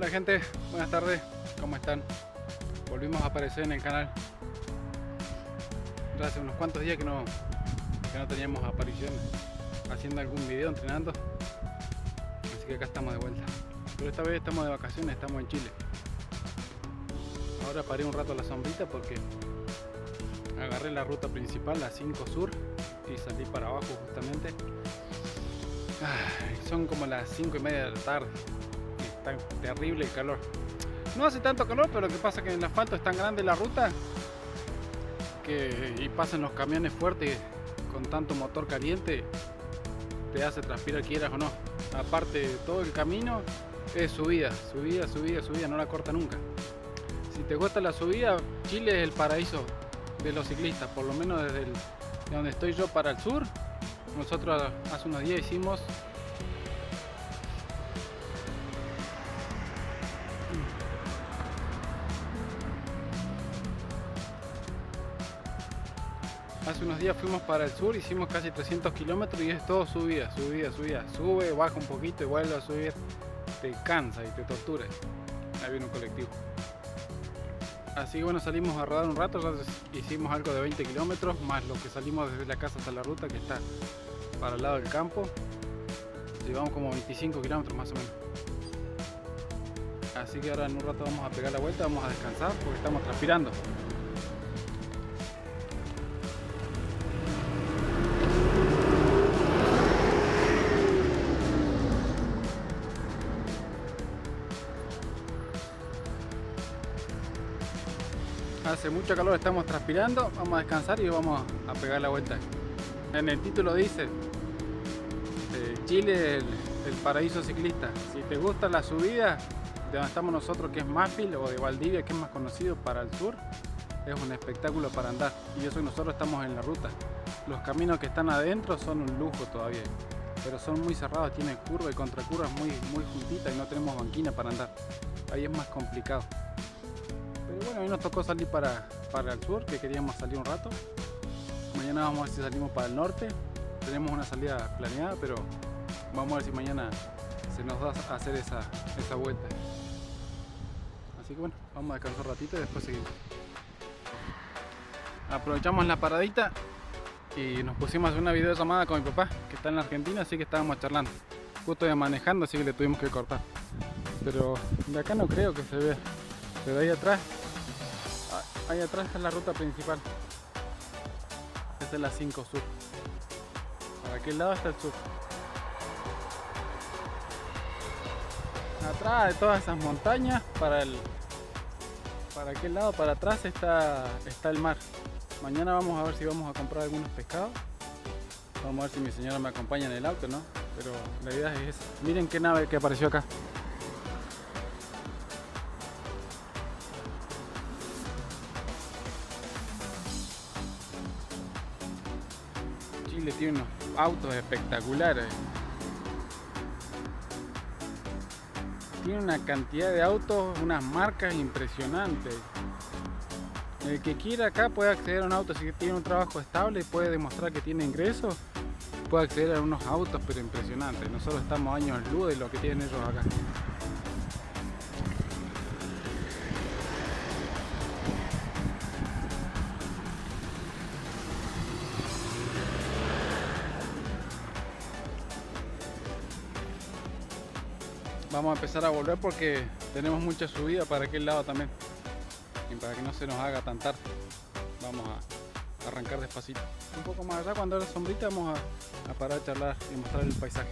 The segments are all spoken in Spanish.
Hola gente, buenas tardes, ¿cómo están? Volvimos a aparecer en el canal. Ya hace unos cuantos días que no teníamos apariciones haciendo algún video entrenando, así que acá estamos de vuelta. Pero esta vez estamos de vacaciones, estamos en Chile. Ahora paré un rato a la sombrita porque agarré la ruta principal, la 5 Sur, y salí para abajo justamente. Son como las 5:30 de la tarde. Está terrible el calor. No hace tanto calor, pero lo que pasa es que en el asfalto es tan grande la ruta y pasan los camiones fuertes con tanto motor caliente, te hace transpirar quieras o no. Aparte, todo el camino es subida, no la corta nunca. Si te gusta la subida, Chile es el paraíso de los ciclistas, por lo menos de donde estoy yo para el sur. Nosotros hace unos días hicimos fuimos para el sur, hicimos casi 300 kilómetros y es todo subida. Sube, baja un poquito y vuelve a subir. Te cansa y te tortura. Ahí viene un colectivo. Así que bueno, salimos a rodar un rato, ya hicimos algo de 20 kilómetros, más lo que salimos desde la casa hasta la ruta que está para el lado del campo. Llevamos como 25 kilómetros más o menos. Así que ahora en un rato vamos a pegar la vuelta, vamos a descansar porque estamos transpirando. Hace mucho calor, estamos transpirando, vamos a descansar y vamos a pegar la vuelta. En el título dice Chile el paraíso ciclista. Si te gusta la subida de donde estamos nosotros, que es Mafil, o de Valdivia, que es más conocido para el sur, es un espectáculo para andar. Y eso que nosotros estamos en la ruta. Los caminos que están adentro son un lujo todavía, pero son muy cerrados, tienen curvas y contracurvas muy juntitas y no tenemos banquina para andar. Ahí es más complicado. Pero bueno, hoy nos tocó salir para el sur, que queríamos salir un rato. Mañana vamos a ver si salimos para el norte. Tenemos una salida planeada, pero vamos a ver si mañana se nos da a hacer esa vuelta. Así que bueno, vamos a descansar un ratito y después seguimos. Aprovechamos la paradita y nos pusimos a hacer una videollamada con mi papá, que está en la Argentina, así que estábamos charlando. Justo iba manejando, así que le tuvimos que cortar. Pero de acá no creo que se vea. Pero ahí atrás está la ruta principal. Esta es la 5 Sur. Para aquel lado está el sur. Atrás de todas esas montañas, para aquel lado, para atrás está el mar. Mañana vamos a ver si vamos a comprar algunos pescados. Vamos a ver si mi señora me acompaña en el auto, ¿no? Pero la idea es esa. Miren qué nave que apareció acá. Chile tiene unos autos espectaculares. Tiene una cantidad de autos, unas marcas impresionantes. El que quiera acá puede acceder a un auto, si tiene un trabajo estable y puede demostrar que tiene ingresos, puede acceder a unos autos pero impresionantes. Nosotros estamos años luz de lo que tienen ellos acá. Vamos a empezar a volver porque tenemos mucha subida para aquel lado también. Y para que no se nos haga tan tarde, vamos a arrancar despacito. Un poco más allá, cuando haya sombrita, vamos a parar a charlar y mostrar el paisaje.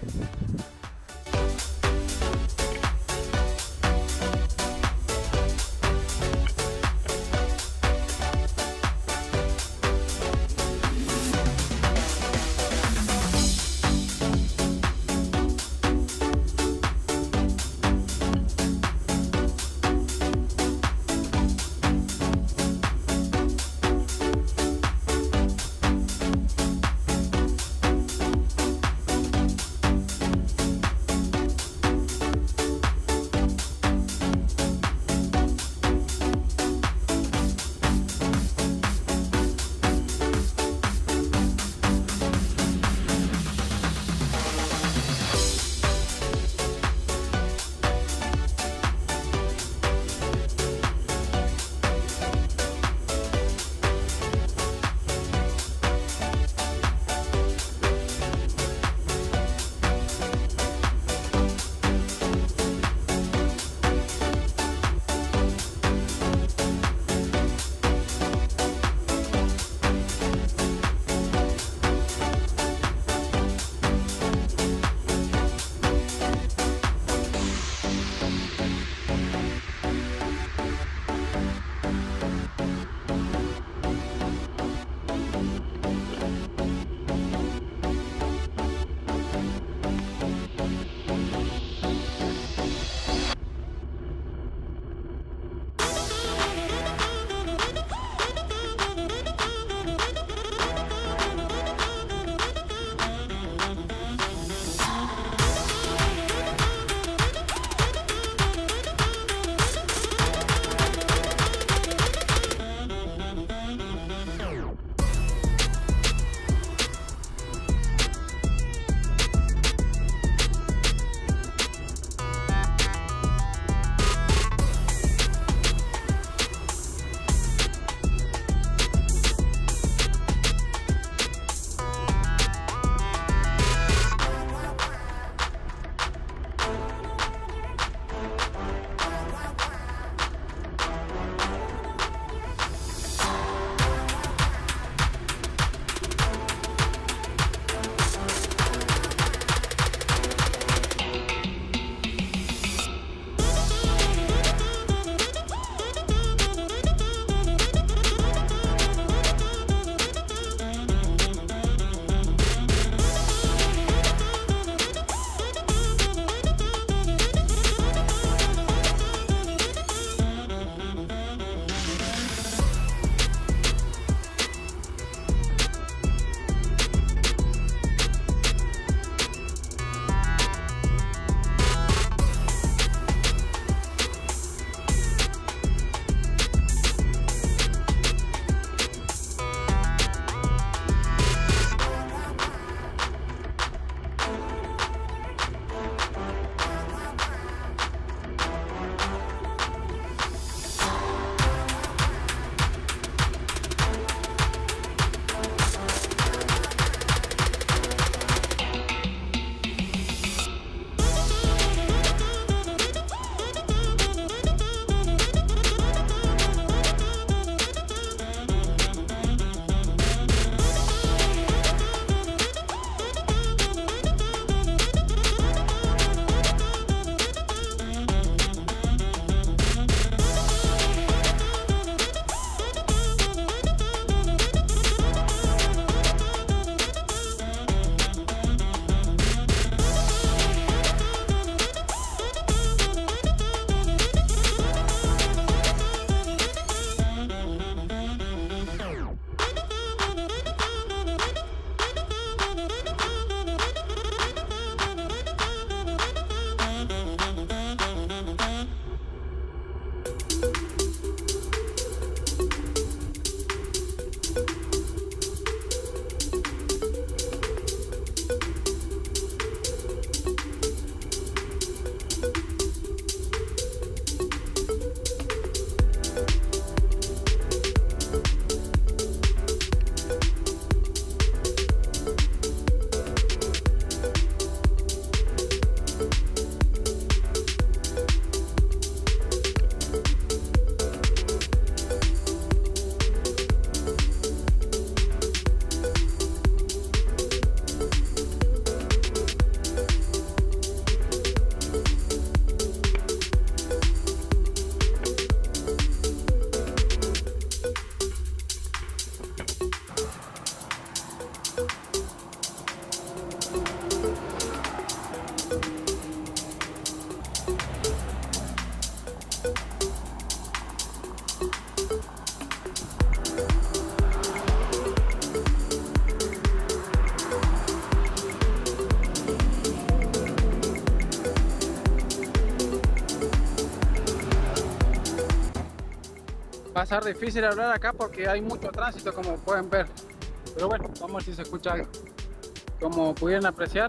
a ser difícil hablar acá porque hay mucho tránsito, como pueden ver. Pero bueno, vamos a ver si se escucha algo. Como pudieron apreciar,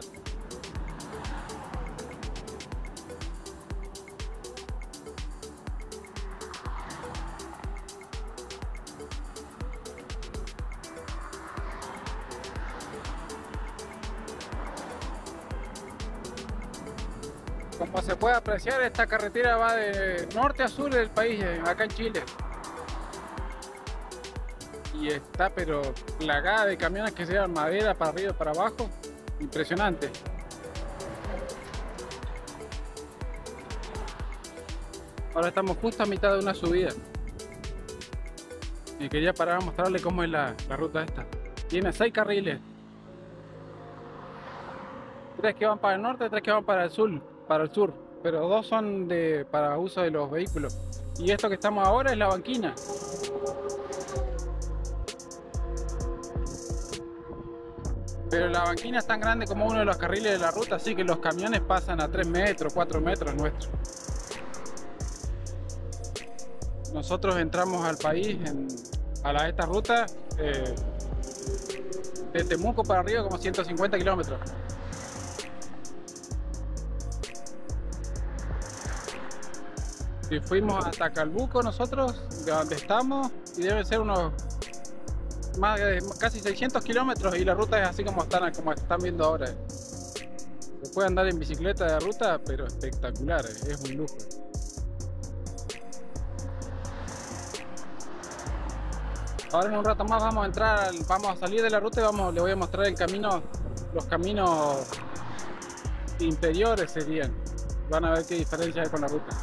como se puede apreciar, esta carretera va de norte a sur del país, acá en Chile. Y está pero plagada de camiones que llevan madera para arriba y para abajo. Impresionante. Ahora estamos justo a mitad de una subida. Y quería parar a mostrarle cómo es la ruta esta. Tiene 6 carriles. 3 que van para el norte, 3 que van para el sur, pero 2 son para uso de los vehículos. Y esto que estamos ahora es la banquina. Pero la banquina es tan grande como uno de los carriles de la ruta, así que los camiones pasan a 3 metros, 4 metros nuestros. Nosotros entramos al país, a esta ruta, de Temuco para arriba como 150 kilómetros. Y fuimos hasta Calbuco nosotros, de donde estamos, y deben ser unos casi 600 kilómetros, y la ruta es así como están viendo ahora. Se puede andar en bicicleta de ruta, pero espectacular, es un lujo. Ahora en un rato más vamos a salir de la ruta y le voy a mostrar el camino, los caminos interiores serían. Van a ver qué diferencia hay con la ruta.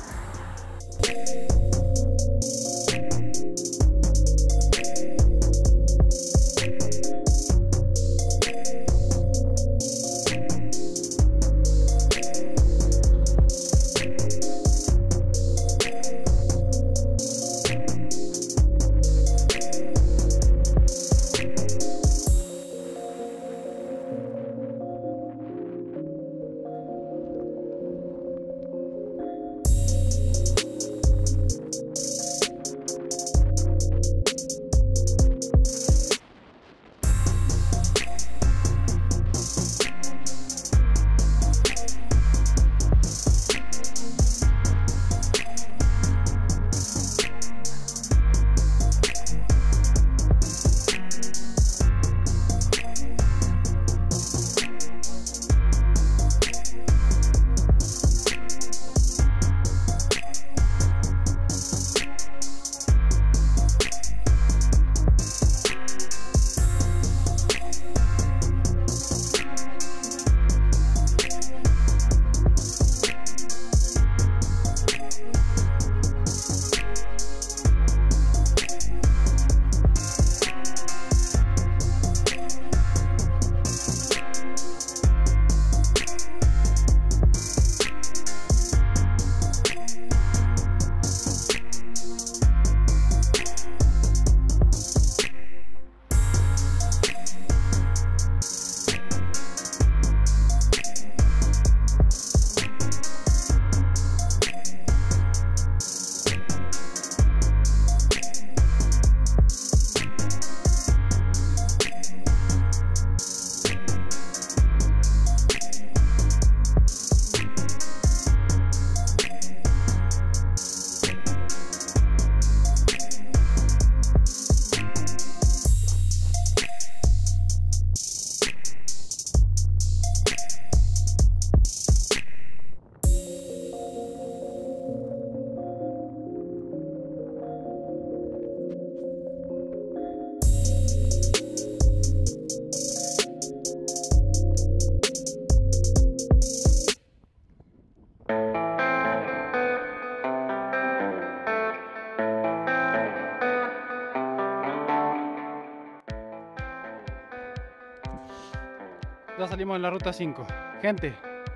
Ya salimos en la ruta 5. Gente,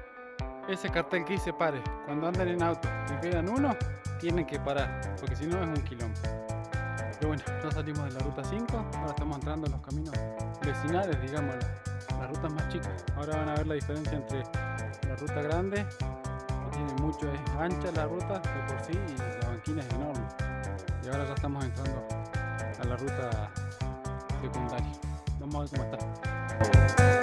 ese cartel que dice pare, cuando anden en auto y vean uno, tienen que parar, porque si no es un quilombo. Pero bueno, ya salimos de la ruta 5, ahora estamos entrando en los caminos vecinales, digamos, las rutas más chicas. Ahora van a ver la diferencia entre la ruta grande, que tiene mucho, es ancha la ruta de por sí, y la banquina es enorme. Y ahora ya estamos entrando a la ruta secundaria. Vamos a ver cómo está.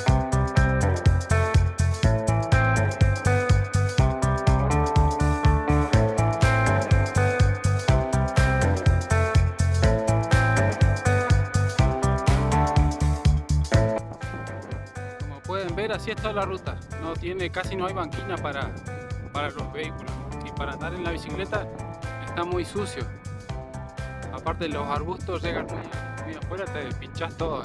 Como pueden ver, así está la ruta. Casi no hay banquina para los vehículos. Y para andar en la bicicleta está muy sucio. Aparte los arbustos llegan muy afuera, te pinchás todo.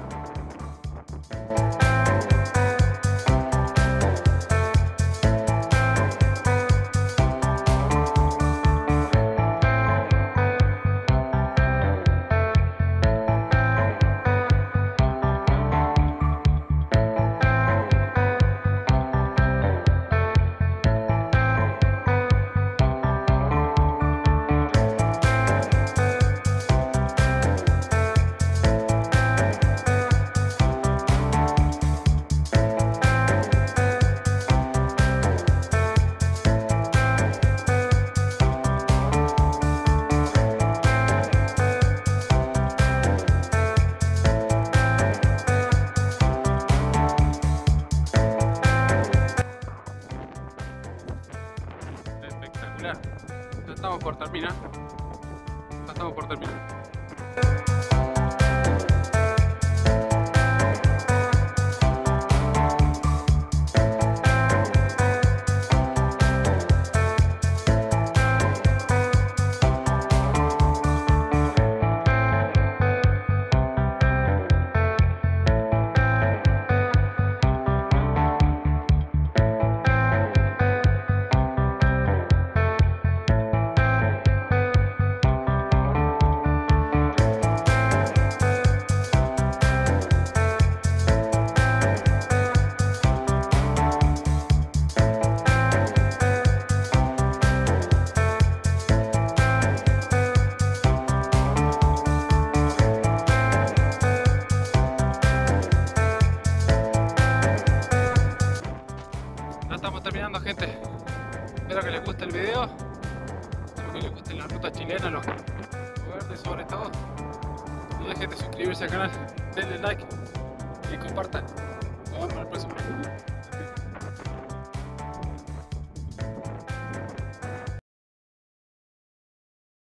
Espectacular. Ya estamos por terminar. Ya estamos por terminar. Ya estamos terminando, gente. Espero que les guste el video. Espero que les guste la ruta chilena, los verdes sobre todo. No dejen de suscribirse al canal, denle like y compartan. Nos vemos en el próximo video.